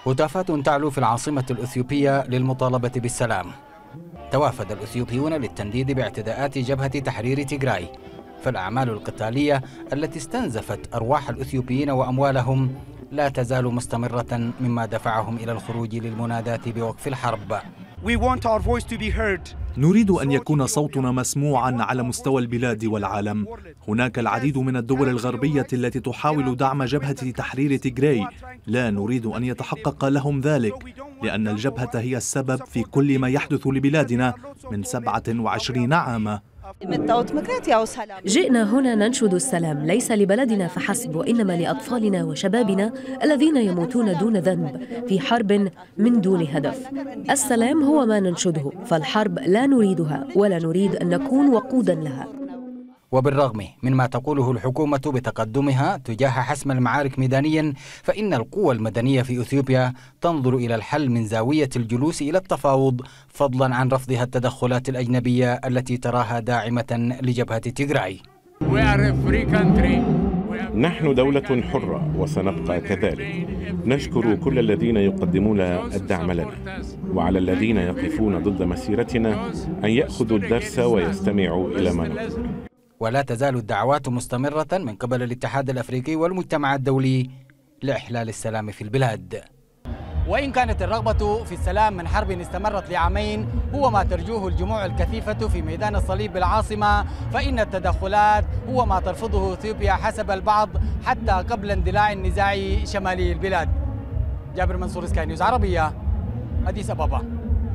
هتافات تعلو في العاصمة الأثيوبية للمطالبة بالسلام. توافد الأثيوبيون للتنديد باعتداءات جبهة تحرير تيغراي، فالأعمال القتالية التي استنزفت أرواح الأثيوبيين وأموالهم لا تزال مستمرة، مما دفعهم إلى الخروج للمناداة بوقف الحرب. نريد أن يكون صوتنا مسموعا على مستوى البلاد والعالم. هناك العديد من الدول الغربية التي تحاول دعم جبهة تحرير تيغراي، لا نريد أن يتحقق لهم ذلك، لأن الجبهة هي السبب في كل ما يحدث لبلادنا من 27 عاما. جئنا هنا ننشد السلام، ليس لبلدنا فحسب، وإنما لأطفالنا وشبابنا الذين يموتون دون ذنب في حرب من دون هدف. السلام هو ما ننشده، فالحرب لا نريدها ولا نريد أن نكون وقودا لها. وبالرغم مما تقوله الحكومة بتقدمها تجاه حسم المعارك ميدانيا، فإن القوى المدنية في أثيوبيا تنظر إلى الحل من زاوية الجلوس إلى التفاوض، فضلا عن رفضها التدخلات الأجنبية التي تراها داعمة لجبهة تيغراي. نحن دولة حرة وسنبقى كذلك. نشكر كل الذين يقدمون الدعم لنا، وعلى الذين يقفون ضد مسيرتنا أن يأخذوا الدرس ويستمعوا إلى ما نقول. ولا تزال الدعوات مستمرة من قبل الاتحاد الأفريقي والمجتمع الدولي لإحلال السلام في البلاد. وإن كانت الرغبة في السلام من حرب استمرت لعامين هو ما ترجوه الجموع الكثيفة في ميدان الصليب بالعاصمة، فإن التدخلات هو ما ترفضه أثيوبيا حسب البعض حتى قبل اندلاع النزاع شمالي البلاد. جابر منصور، سكاي نيوز عربية، أديس أبابا.